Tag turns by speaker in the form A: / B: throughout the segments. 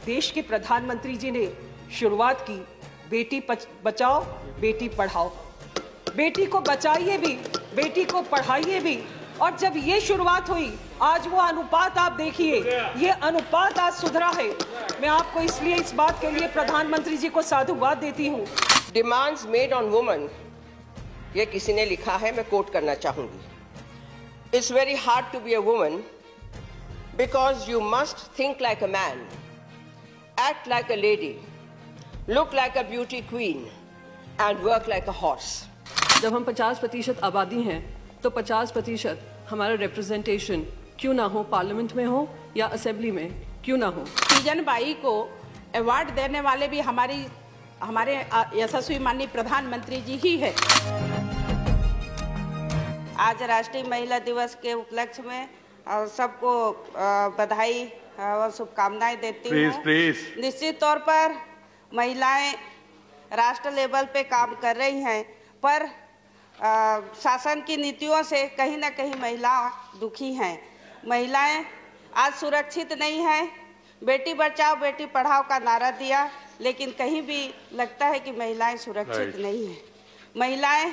A: देश के प्रधानमंत्री जी ने शुरुआत की बेटी बचाओ बेटी पढ़ाओ। बेटी को बचाइए भी, बेटी को पढ़ाइए भी। और जब ये शुरुआत हुई, आज वो अनुपात आप देखिए, ये अनुपात आज सुधरा है। मैं आपको इसलिए इस बात के लिए प्रधानमंत्री जी को साधुवाद देती हूँ।
B: डिमांड्स मेड ऑन वुमेन, ये किसी ने लिखा है, मैं कोट करना चाहूंगी। It's very hard to be a woman because you must think like a man, act like a lady, look like a beauty queen, and work like a horse.
C: जब हम 50% आबादी हैं, तो 50% हमारा रिप्रेजेंटेशन क्यों ना हो, पार्लियामेंट में हो या असेंबली में क्यों ना हो।
D: तीजन बाई को अवार्ड देने वाले भी हमारे यशस्वी माननीय प्रधानमंत्री जी ही है। आज राष्ट्रीय महिला दिवस के उपलक्ष्य में सबको बधाई और शुभकामनाएं देती हूँ। निश्चित तौर पर महिलाएं राष्ट्र लेवल पे काम कर रही हैं, पर शासन की नीतियों से कहीं ना कहीं महिलाएं दुखी हैं। महिलाएं आज सुरक्षित नहीं हैं। बेटी बचाओ बेटी पढ़ाओ का नारा दिया, लेकिन कहीं भी लगता है कि महिलाएं सुरक्षित नहीं हैं। महिलाएं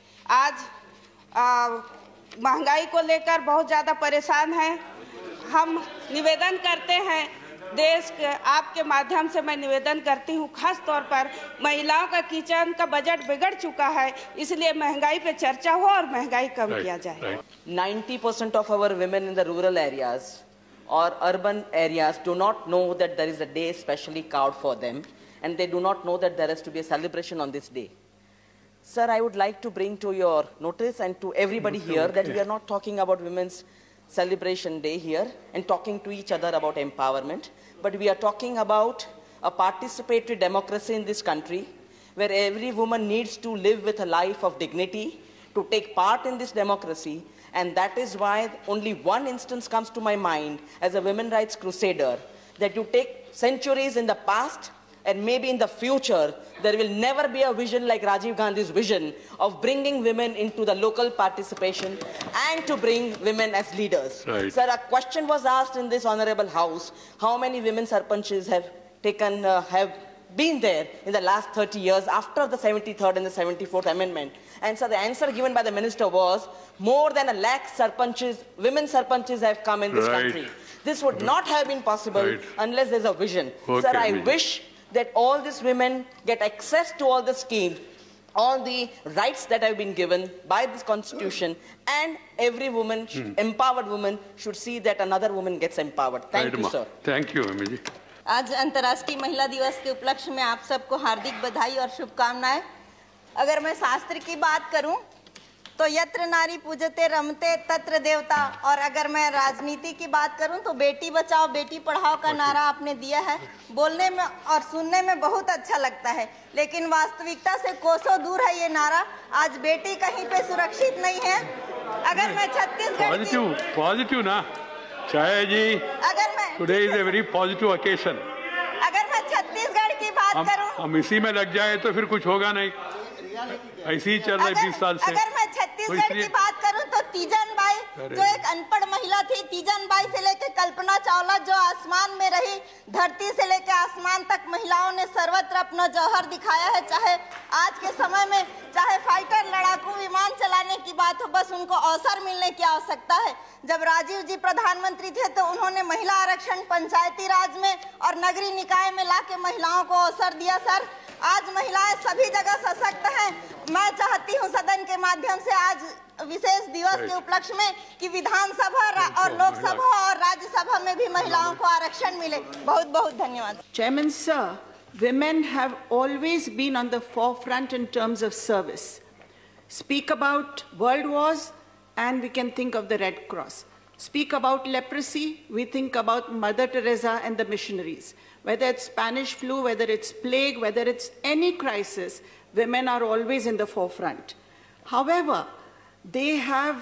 D: आज महंगाई को लेकर बहुत ज़्यादा परेशान हैं। हम निवेदन करते हैं, देश के आपके माध्यम से मैं निवेदन करती हूँ, खास तौर पर महिलाओं का किचन का बजट बिगड़ चुका है, इसलिए महंगाई पे चर्चा हो और महंगाई कम किया जाए।
E: 90% of our women in the rural areas or urban areas do not know that there is a day specially carved for them, and they do not know that there has to be a celebration on this day. Sir, I would like to bring to your notice and to everybody here that we are not talking about women's celebration day here and talking to each other about empowerment, but we are talking about a participatory democracy in this country where every woman needs to live with a life of dignity to take part in this democracy. And that is why only one instance comes to my mind as a women's rights crusader, that you take centuries in the past and maybe in the future, there will never be a vision like Rajiv Gandhi's vision of bringing women into the local participation and to bring women as leaders.
F: Right.
E: Sir, a question was asked in this honorable house, how many women sarpanches have been there in the last 30 years after the 73rd and the 74th amendment? And so the answer given by the minister was more than 1 lakh sarpanches, women sarpanches have come in this country. This would not have been possible unless there's a vision.
F: Okay,
E: sir, I wish that all these women get access to all the schemes, all the rights that have been given by this constitution, and every woman, empowered woman, should see that another woman gets empowered. Thank you, sir.
F: Thank you, Amiji.
G: आज अंतर्राष्ट्रीय महिला दिवस के उपलक्ष्य में आप सबको हार्दिक बधाई और शुभकामनाएं। अगर मैं शास्त्र की बात करूं तो यत्र नारी पूजते रमते तत्र देवता, और अगर मैं राजनीति की बात करूं तो बेटी बचाओ बेटी पढ़ाओ का नारा आपने दिया है। बोलने में और सुनने में बहुत अच्छा लगता है, लेकिन वास्तविकता से कोसों दूर है ये नारा। आज बेटी कहीं पे सुरक्षित नहीं है। अगर मैं छत्तीसगढ़
F: पॉजिटिव ना चाहे जी,
G: अगर मैं
F: today is a very positive occasion.
G: अगर मैं छत्तीसगढ़ की बात करूं,
F: हम इसी में लग जाए तो फिर कुछ होगा नहीं, ऐसे ही चल रहा है 20 साल से।
G: अगर मैं छत्तीसगढ़ की बात करूं तो तीजन बाई जो एक अनपढ़ महिला थी, तीजन बाई से लेकर कल्पना चावला जो आसमान में रही, धरती से लेकर आसमान तक महिलाओं ने सर्वत्र अपना जौहर दिखाया है। चाहे आज के समय में चाहे फाइटर लड़ाकू विमान चलाने की बात हो, बस उनको अवसर मिलने की आवश्यकता है। जब राजीव जी प्रधानमंत्री थे तो उन्होंने महिला आरक्षण पंचायती राज में और नगरीय निकाय में लाके महिलाओं को अवसर दिया। सर, आज महिलाएं सभी जगह सशक्त हैं। मैं चाहती हूं सदन के माध्यम से आज विशेष दिवस के उपलक्ष्य में कि विधानसभा और लोकसभा और राज्यसभा में भी महिलाओं को आरक्षण मिले। बहुत बहुत धन्यवाद।
H: Chairman sir, women have always been on the forefront in terms of service. Speak about world wars and we can think of the Red Cross. Speak about leprosy, we think about Mother Teresa and the missionaries. Whether it's Spanish flu, whether it's plague, whether it's any crisis, women are always in the forefront. However, they have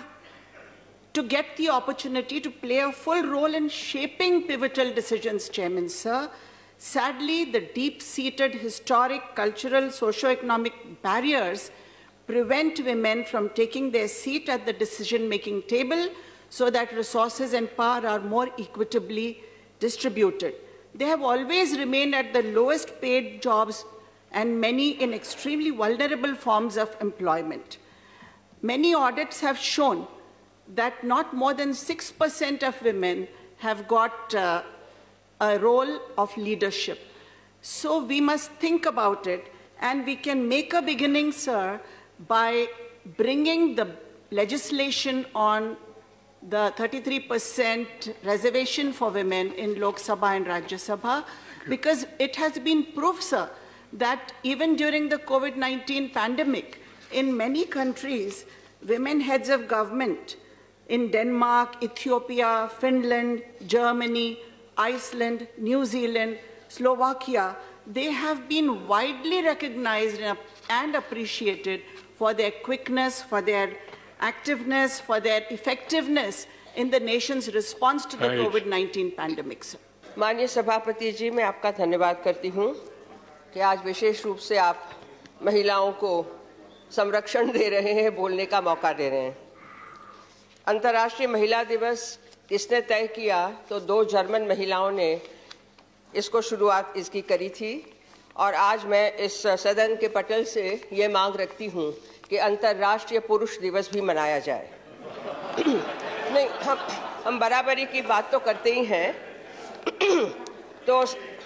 H: to get the opportunity to play a full role in shaping pivotal decisions, Chairman sir. Sadly, the deep-seated historic, cultural, socio-economic barriers prevent women from taking their seat at the decision-making table so that resources and power are more equitably distributed. they have always remained at the lowest paid jobs and many in extremely vulnerable forms of employment. Many audits have shown that not more than 6% of women have got a role of leadership. So we must think about it, and we can make a beginning, sir, by bringing the legislation on the 33% reservation for women in Lok Sabha and Rajya Sabha, because it has been proved, sir, that even during the COVID-19 pandemic, in many countries, women heads of government in Denmark, Ethiopia, Finland, Germany, Iceland, New Zealand, Slovakia, they have been widely recognized and appreciated for their quickness, for their activeness, for their effectiveness in the nation's response to the COVID-19 pandemic, sir.
B: माननीय सभापति जी, मैं आपका धन्यवाद करती हूं कि आज विशेष रूप से आप महिलाओं को संरक्षण दे रहे हैं, बोलने का मौका दे रहे हैं। अंतर्राष्ट्रीय महिला दिवस किसने तय किया? तो 2 जर्मन महिलाओं ने इसको शुरुआत इसकी करी थी, और आज मैं इस सदन के पटल से ये मांग रखती हूँ कि अंतर्राष्ट्रीय पुरुष दिवस भी मनाया जाए। नहीं, हम बराबरी की बात तो करते ही हैं, तो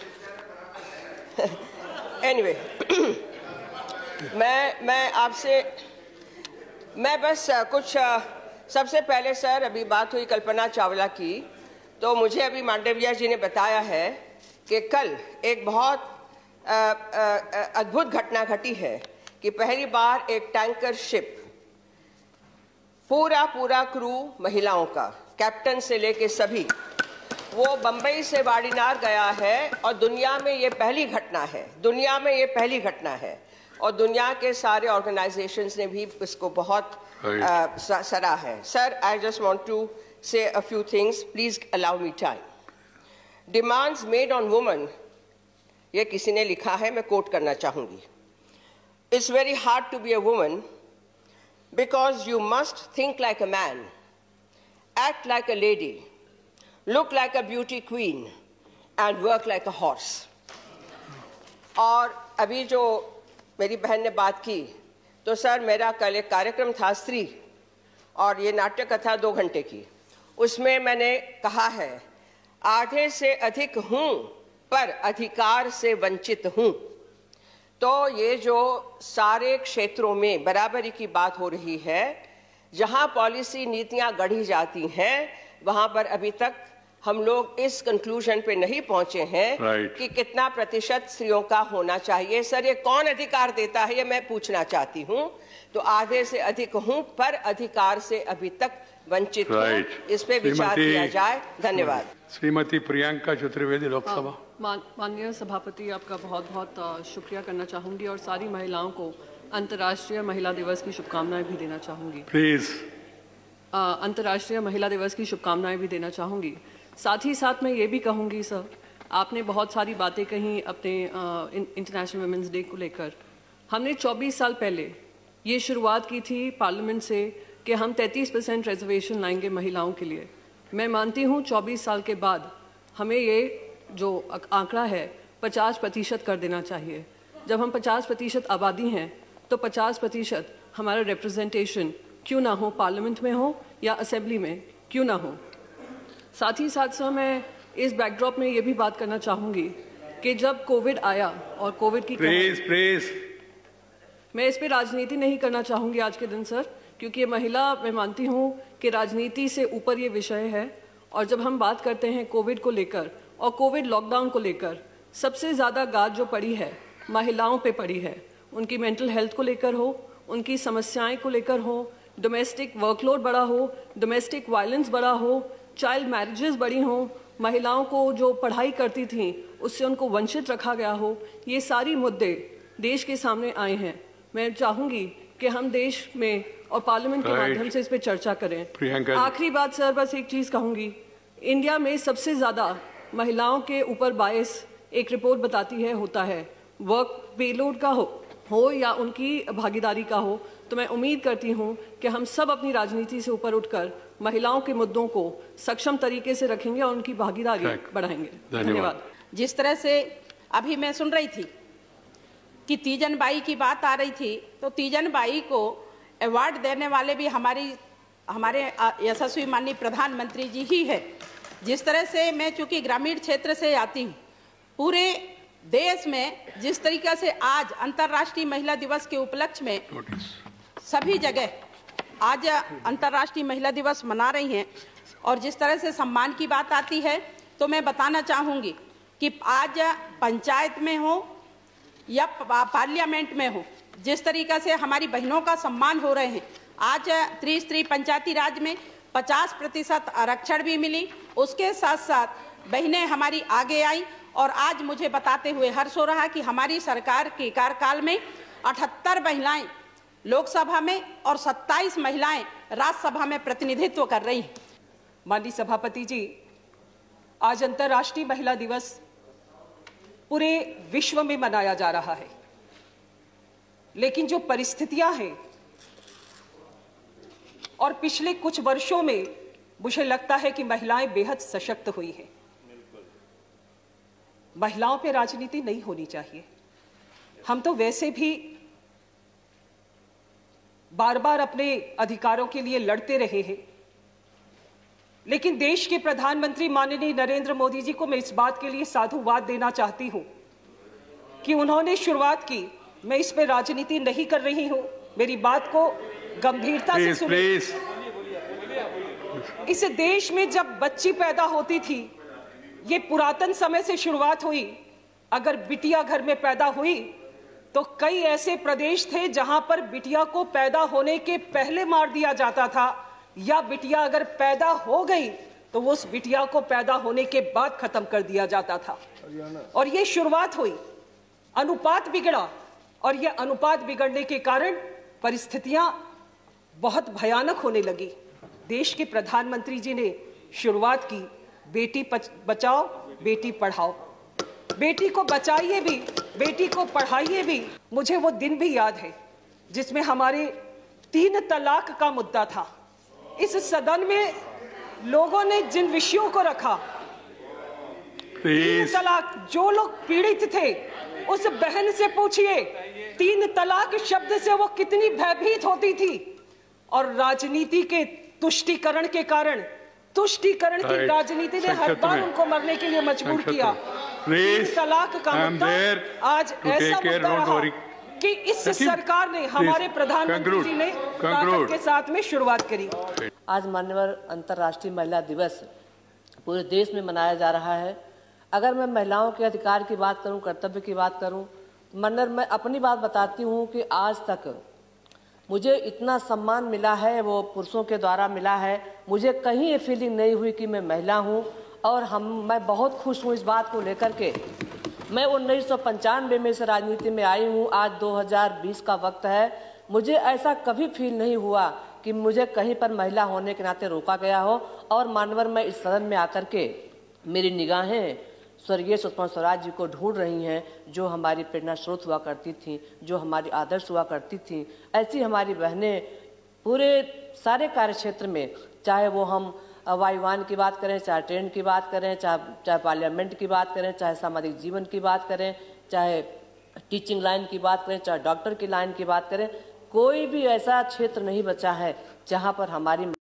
B: एनीवे मैं बस कुछ सबसे पहले सर, अभी बात हुई कल्पना चावला की, तो मुझे अभी मांडविया जी ने बताया है कि कल एक बहुत अद्भुत घटना घटी है कि पहली बार एक टैंकर शिप पूरा क्रू महिलाओं का, कैप्टन से लेके सभी, वो बंबई से वाडीनार गया है, और दुनिया में ये पहली घटना है, और दुनिया के सारे ऑर्गेनाइजेशंस ने भी इसको बहुत सराहा है। Sir, I just want to say a few things, please allow me time. Demands made on women, ये किसी ने लिखा है, मैं कोट करना चाहूंगी। It's very hard to be a woman because you must think like a man, act like a lady, look like a beauty queen, and work like a horse. और अभी जो मेरी बहन ने बात की, तो सर मेरा कल एक कार्यक्रम था स्त्री, और ये नाट्य कथा 2 घंटे की, उसमें मैंने कहा है आधे से अधिक हूं पर अधिकार से वंचित हूं। तो ये जो सारे क्षेत्रों में बराबरी की बात हो रही है, जहां पॉलिसी नीतियां गढ़ी जाती हैं, वहां पर अभी तक हम लोग इस कंक्लूजन पे नहीं पहुंचे हैं कि कितना प्रतिशत स्त्रियों का होना चाहिए। सर, ये कौन अधिकार देता है, ये मैं पूछना चाहती हूं। तो आधे से अधिक हूं पर अधिकार से अभी तक वंचित हूं, इस पे विचार किया जाए। धन्यवाद।
F: श्रीमती प्रियंका चतुर्वेदी, लोकसभा।
C: माननीय सभापति, आपका बहुत बहुत शुक्रिया करना चाहूँगी, और सारी महिलाओं को अंतर्राष्ट्रीय महिला दिवस की शुभकामनाएं भी देना चाहूँगी।
F: प्लीज।
C: अंतर्राष्ट्रीय महिला दिवस की शुभकामनाएं भी देना चाहूँगी। साथ ही साथ मैं ये भी कहूँगी सर, आपने बहुत सारी बातें कही अपने इंटरनेशनल वुमेंस डे को लेकर। हमने 24 साल पहले ये शुरुआत की थी पार्लियामेंट से कि हम 33% रिजर्वेशन लाएंगे महिलाओं के लिए। मैं मानती हूँ 24 साल के बाद हमें ये जो आंकड़ा है 50% कर देना चाहिए। जब हम 50% आबादी हैं, तो 50% हमारा रिप्रेजेंटेशन क्यों ना हो, पार्लियामेंट में हो या असेंबली में क्यों ना हो। साथ ही साथ सर, मैं इस बैकड्रॉप में ये भी बात करना चाहूँगी कि जब कोविड आया और कोविड की
F: प्लीज
C: मैं इस पे राजनीति नहीं करना चाहूँगी आज के दिन सर, क्योंकि ये महिला, मैं मानती हूँ कि राजनीति से ऊपर ये विषय है। और जब हम बात करते हैं कोविड को लेकर और कोविड लॉकडाउन को लेकर, सबसे ज़्यादा गाज जो पड़ी है महिलाओं पे पड़ी है। उनकी मेंटल हेल्थ को लेकर हो, उनकी समस्याएं को लेकर हो, डोमेस्टिक वर्कलोड बढ़ा हो, डोमेस्टिक वायलेंस बढ़ा हो, चाइल्ड मैरिजेस बढ़ी हों, महिलाओं को जो पढ़ाई करती थीं उससे उनको वंचित रखा गया हो, ये सारी मुद्दे देश के सामने आए हैं। मैं चाहूँगी कि हम देश में और पार्लियामेंट के माध्यम से इस पर चर्चा करें। आखिरी बात सर, बस एक चीज़ कहूँगी, इंडिया में सबसे ज़्यादा महिलाओं के ऊपर बायस एक रिपोर्ट बताती है होता है वर्क पेलोड का हो या उनकी भागीदारी का हो। तो मैं उम्मीद करती हूं कि हम सब अपनी राजनीति से ऊपर उठकर महिलाओं के मुद्दों को सक्षम तरीके से रखेंगे और उनकी भागीदारी बढ़ाएंगे। धन्यवाद।
I: जिस तरह से अभी मैं सुन रही थी कि तीजन बाई की बात आ रही थी, तो तीजन बाई को अवार्ड देने वाले भी हमारे यशस्वी माननीय प्रधानमंत्री जी ही है। जिस तरह से मैं चूंकि ग्रामीण क्षेत्र से आती हूँ, पूरे देश में जिस तरीके से आज अंतर्राष्ट्रीय महिला दिवस के उपलक्ष्य में सभी जगह आज अंतर्राष्ट्रीय महिला दिवस मना रही हैं, और जिस तरह से सम्मान की बात आती है, तो मैं बताना चाहूँगी कि आज पंचायत में हो या पार्लियामेंट में हो, जिस तरीके से हमारी बहनों का सम्मान हो रहे हैं। आज त्रिस्तरीय पंचायती राज में 50% आरक्षण भी मिली, उसके साथ साथ बहनें हमारी आगे आई, और आज मुझे बताते हुए हर्ष हो रहा कि हमारी सरकार के कार्यकाल में 78 महिलाएं लोकसभा में और 27 महिलाएं राज्यसभा में प्रतिनिधित्व कर रही हैं।
A: माननीय सभापति जी, आज अंतर्राष्ट्रीय महिला दिवस पूरे विश्व में मनाया जा रहा है, लेकिन जो परिस्थितियां हैं और पिछले कुछ वर्षों में मुझे लगता है कि महिलाएं बेहद सशक्त हुई हैं। महिलाओं पे राजनीति नहीं होनी चाहिए। हम तो वैसे भी बार बार अपने अधिकारों के लिए लड़ते रहे हैं, लेकिन देश के प्रधानमंत्री माननीय नरेंद्र मोदी जी को मैं इस बात के लिए साधुवाद देना चाहती हूं कि उन्होंने शुरुआत की। मैं इस पे राजनीति नहीं कर रही हूं, मेरी बात को गंभीरता से सुनिए। इस देश में जब बच्ची पैदा होती थी, ये पुरातन समय से शुरुआत हुई। अगर बिटिया घर में पैदा हुई तो कई ऐसे प्रदेश थे जहां पर बिटिया को पैदा होने के पहले मार दिया जाता था, या बिटिया अगर पैदा हो गई तो उस बिटिया को पैदा होने के बाद खत्म कर दिया जाता था। और ये शुरुआत हुई, अनुपात बिगड़ा, और ये अनुपात बिगड़ने के कारण परिस्थितियां बहुत भयानक होने लगी। देश के प्रधानमंत्री जी ने शुरुआत की, बेटी बचाओ बेटी पढ़ाओ, बेटी को बचाइए भी बेटी को पढ़ाइए भी। मुझे वो दिन भी याद है जिसमें हमारे 3 तलाक का मुद्दा था। इस सदन में लोगों ने जिन विषयों को रखा, 3 तलाक, जो लोग पीड़ित थे उस बहन से पूछिए 3 तलाक शब्द से वो कितनी भयभीत होती थी। और राजनीति के तुष्टीकरण के कारण, तुष्टीकरण की राजनीति ने हर बार उनको मरने के लिए मजबूर किया। 3 तलाक का मुद्दा आज ऐसा मुद्दा रहा कि इस सरकार ने, हमारे प्रधानमंत्री जी ने ताकत के साथ में शुरुआत करी।
J: आज मान्यवर अंतर्राष्ट्रीय महिला दिवस पूरे देश में मनाया जा रहा है। अगर मैं महिलाओं के अधिकार की बात करूं, कर्तव्य की बात करूं, मन्नर मैं अपनी बात बताती हूं कि आज तक मुझे इतना सम्मान मिला है वो पुरुषों के द्वारा मिला है। मुझे कहीं ये फीलिंग नहीं हुई कि मैं महिला हूं, और मैं बहुत खुश हूं इस बात को लेकर के। मैं 1995 में इस राजनीति में आई हूं, आज 2020 का वक्त है। मुझे ऐसा कभी फील नहीं हुआ कि मुझे कहीं पर महिला होने के नाते रोका गया हो। और मानवर मैं इस सदन में आकर के मेरी निगाहें स्वर्गीय सुषमा स्वराज जी को ढूंढ रही हैं, जो हमारी प्रेरणा स्रोत हुआ करती थी, जो हमारी आदर्श हुआ करती थी। ऐसी हमारी बहनें पूरे सारे कार्य क्षेत्र में, चाहे वो हम वायुयान की बात करें, चाहे ट्रेन की बात करें, चाहे पार्लियामेंट की बात करें, चाहे सामाजिक जीवन की बात करें, चाहे टीचिंग लाइन की बात करें, चाहे डॉक्टर की लाइन की बात करें, कोई भी ऐसा क्षेत्र नहीं बचा है जहाँ पर हमारी